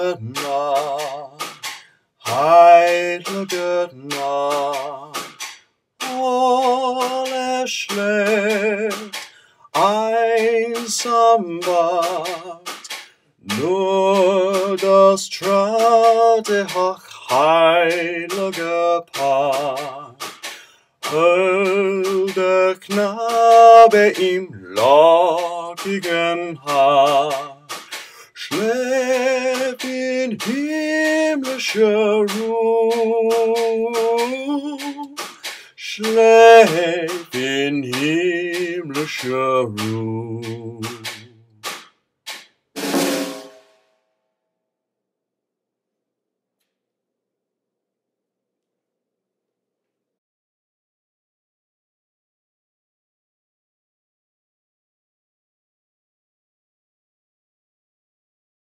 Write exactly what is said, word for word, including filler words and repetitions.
Nacht, heilige Nacht, alle schläft, einsam wacht, nur das traute, ach, heilige Paar. Holder Knabe im lockigen Haar, schläft in himmlischer Ruhe, schläft in himmlischer Ruhe.